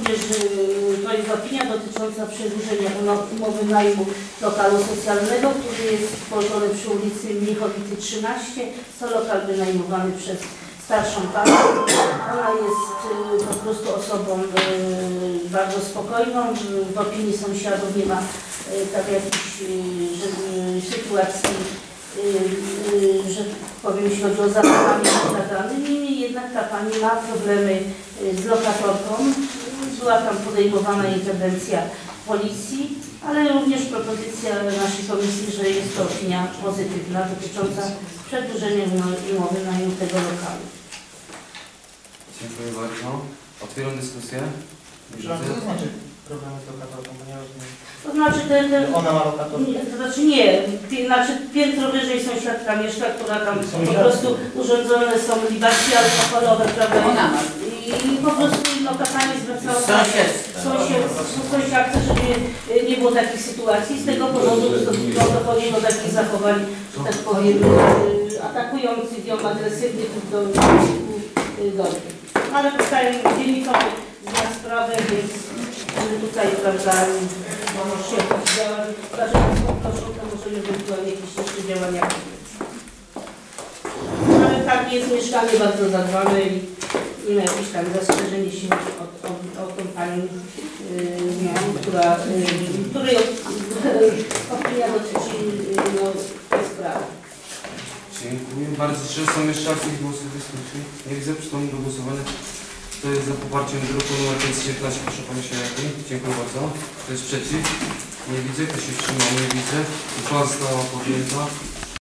również to jest opinia dotycząca przedłużenia umowy najmu lokalu socjalnego, który jest położony przy ulicy Mnichowity 13. To lokal wynajmowany przez starszą panią. Ona jest po prostu osobą bardzo spokojną. W opinii sąsiadów nie ma tak jakichś sytuacji, że powiem, jeśli chodzi o zachowanie nagrane. Niemniej jednak ta pani ma problemy z lokatorką. Była tam podejmowana interwencja policji, ale również propozycja naszej komisji, że jest to opinia pozytywna dotycząca przedłużenia umowy najmu tego lokalu. Dziękuję bardzo. Otwieram dyskusję. Co to znaczy problemy z lokatorką? Bo nie rozumiem. To znaczy, Ona ma lokatorkę? To znaczy nie, znaczy piętro wyżej sąsiadka mieszka, która tam po prostu urządzone są libacje alkoholowe, prawda? I po prostu lokatami zwracało sąsiadce, żeby nie było takich sytuacji. Z tego powodu dochodzi do takich zachowań, że tak powiem, atakujących ją, agresywnych do ale tutaj dzielnicą zna sprawę, więc tutaj, prawda, się działa, zdarzenia poproszą, to może ewentualnie jakieś jeszcze działania. Ale tak jest mieszkanie bardzo zadbane i nie ma jakieś tam zastrzeżeń, jeśli o tą panią, której opinia dotyczy tej sprawy. Dziękuję bardzo. Czy są jeszcze jakieś głosy w dyskusji? Nie widzę. Przystąpimy do głosowania. Kto jest za poparciem druku nr 519? Proszę podnieść rękę. Dziękuję bardzo. Kto jest przeciw? Nie widzę. Kto się wstrzymał? Nie widzę. Uchwała została podjęta.